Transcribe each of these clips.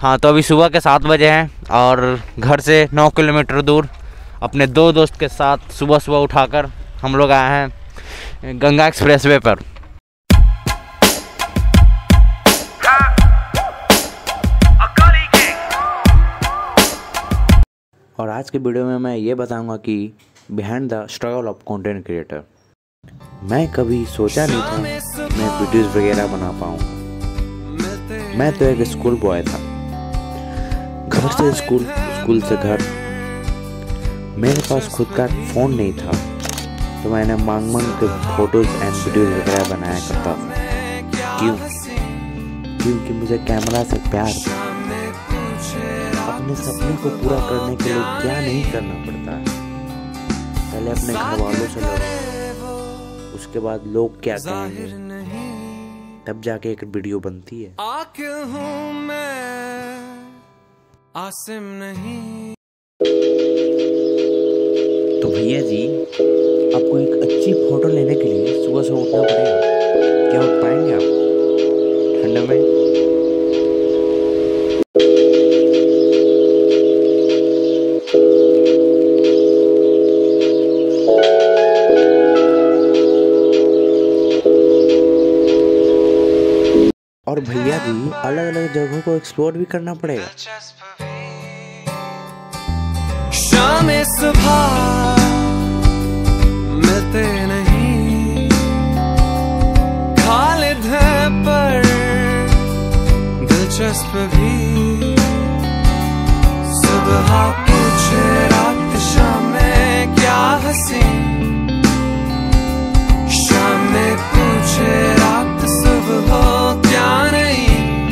हाँ, तो अभी सुबह के 7 बजे हैं और घर से 9 किलोमीटर दूर अपने 2 दोस्त के साथ सुबह सुबह उठाकर हम लोग आए हैं गंगा एक्सप्रेसवे पर। और आज के वीडियो में मैं ये बताऊंगा कि behind the struggle of content creator. मैं कभी सोचा नहीं था मैं वीडियोस वगैरह बना पाऊंगा। मैं तो एक स्कूल बॉय था, घर से स्कूल, स्कूल से घर। मेरे पास खुद का फ़ोन नहीं था, तो मैंने मांग के फोटोज़ एंड वीडियोज़ वगैरह बनाया करता था। क्यों? क्योंकि मुझे कैमरा से प्यार था। अपने सपने को पूरा करने के लिए क्या नहीं करना पड़ता है। पहले अपने घर वालों से लड़ो, उसके बाद लोग क्या कहेंगे, तब जाके एक वीडियो बनती है। आसिम नहीं। तो भैया जी, आपको एक अच्छी फोटो लेने के लिए सुबह से उठना पड़ेगा। क्या उठ पाएंगे आप ठंड में? और भैया जी, अलग अलग जगहों को एक्सप्लोर भी करना पड़ेगा। शाम सुबह मिलते नहीं, खालिद है पर दिलचस्प भी। सुबह पूछे रात शाम में क्या हंसी, शाम में पूछे रात सुबह हो क्या नहीं।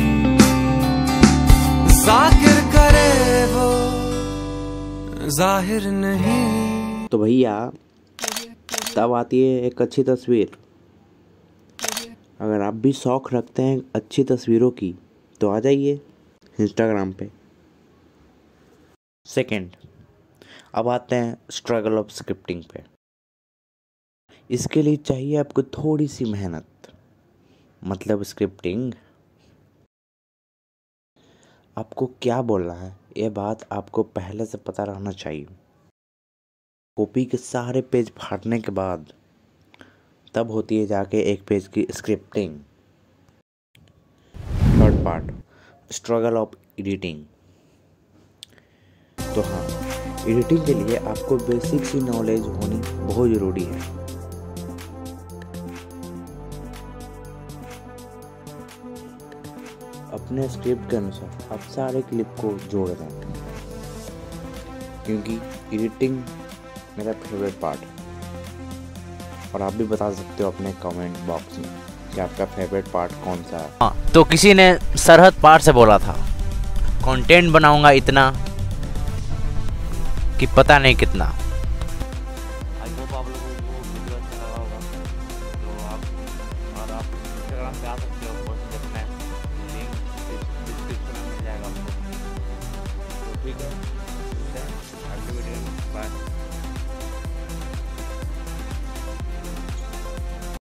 जाकिर करे वो जाहिर नहीं। तो भैया तब आती है एक अच्छी तस्वीर। अगर आप भी शौक रखते हैं अच्छी तस्वीरों की, तो आ जाइए इंस्टाग्राम पे। सेकंड, अब आते हैं स्ट्रगल ऑफ स्क्रिप्टिंग पे। इसके लिए चाहिए आपको थोड़ी सी मेहनत, मतलब स्क्रिप्टिंग। आपको क्या बोलना है, ये बात आपको पहले से पता रहना चाहिए। कॉपी के सारे पेज फाड़ने के बाद तब होती है जाके एक पेज की scripting. Third part, struggle of editing. तो हाँ, एडिटिंग के लिए आपको बेसिक सी नॉलेज होनी बहुत ज़रूरी है। अपने स्क्रिप्ट के अनुसार आप सारे क्लिप को जोड़ दें, क्योंकि एडिटिंग मेरा फेवरेट पार्ट है। और आप भी बता सकते हो अपने कमेंट बॉक्स में कि आपका फेवरेट पार्ट कौन सा है। हाँ, तो किसी ने सरहद पार से बोला था कंटेंट बनाऊंगा इतना कि पता नहीं कितना। आई होप आप लोगों को वीडियो अच्छा लगा होगा। तो आप इंस्टाग्राम पे आ सकते हो, पोस्ट करना है, लिंक डिस्क्रिप्शन में मिल जाएगा आपको। तो ठीक है।